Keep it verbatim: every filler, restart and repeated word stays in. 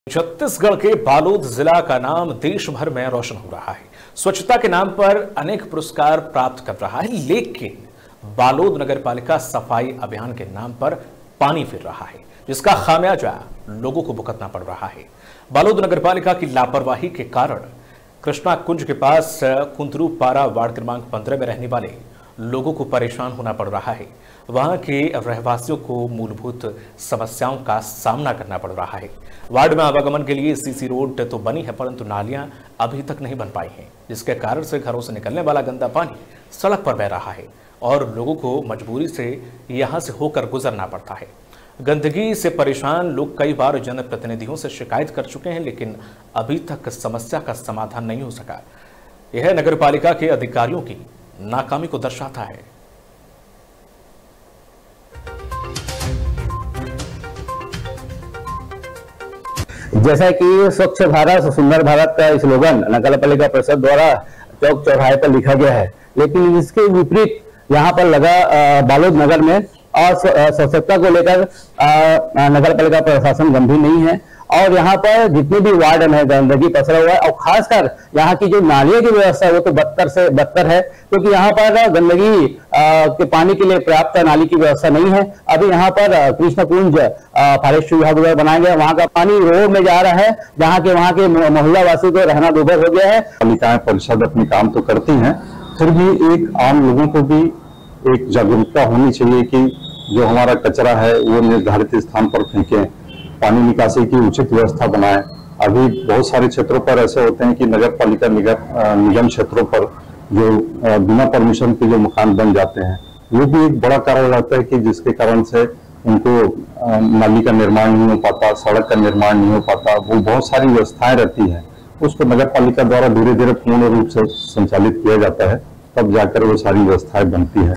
छत्तीसगढ़ के बालोद जिला का नाम देश भर में रोशन हो रहा है। स्वच्छता के नाम पर अनेक पुरस्कार प्राप्त कर रहा है, लेकिन बालोद नगर पालिका सफाई अभियान के नाम पर पानी फिर रहा है, जिसका खामियाजा लोगों को भुगतना पड़ रहा है। बालोद नगर पालिका की लापरवाही के कारण कृष्णा कुंज के पास कुंतरू पारा वार्ड क्रमांक पंद्रह में रहने वाले लोगों को परेशान होना पड़ रहा है। वहां के रहवासियों को मूलभूत समस्याओं का सामना करना पड़ रहा है। वार्ड में आवागमन के लिए सीसी रोड तो बनी है, परंतु नालियां अभी तक नहीं बन पाई हैं, जिसके कारण से घरों से निकलने वाला गंदा पानी सड़क पर बह रहा है और लोगों को मजबूरी से यहां से होकर गुजरना पड़ता है। गंदगी से परेशान लोग कई बार जनप्रतिनिधियों से शिकायत कर चुके हैं, लेकिन अभी तक समस्या का समाधान नहीं हो सका। यह नगर पालिका के अधिकारियों की नाकामी को दर्शाता है। जैसा कि स्वच्छ भारत सुंदर भारत का स्लोगन नगर पालिका परिषद द्वारा चौक चौराहे पर लिखा गया है, लेकिन इसके विपरीत यहाँ पर लगा बालोद नगर में और स्वच्छता को लेकर नगर पालिका प्रशासन गंभीर नहीं है और यहाँ पर जितने भी वार्ड में गंदगी पसरा हुआ है और खासकर यहाँ की जो नालियों की व्यवस्था है वो तो बदतर से बदतर है, क्योंकि तो यहाँ पर गंदगी के पानी के लिए पर्याप्त नाली की व्यवस्था नहीं है। अभी यहाँ पर कृष्ण कुंज फॉरेस्ट विभाग द्वारा बनाया गया, वहाँ का पानी रोड में जा रहा है, जहाँ के वहाँ के मोहल्ला वासी को रहना दुर्भर हो गया है। पालिकाएं परिषद अपने काम तो करती हैं, फिर भी एक आम लोगों को भी एक जागरूकता होनी चाहिए कि जो हमारा कचरा है वो निर्धारित स्थान पर फेंकें, पानी निकासी की उचित व्यवस्था बनाएं। अभी बहुत सारे क्षेत्रों पर ऐसे होते हैं कि नगर पालिका निगम क्षेत्रों पर जो बिना परमिशन के जो मकान बन जाते हैं, वो भी एक बड़ा कारण रहता है कि जिसके कारण से उनको नाली का निर्माण नहीं हो पाता, सड़क का निर्माण नहीं हो पाता। वो बहुत सारी व्यवस्थाएं रहती हैं, उसको नगर पालिका द्वारा धीरे धीरे पूर्ण रूप से संचालित किया जाता है, तब जाकर वो सारी व्यवस्थाएं बनती है।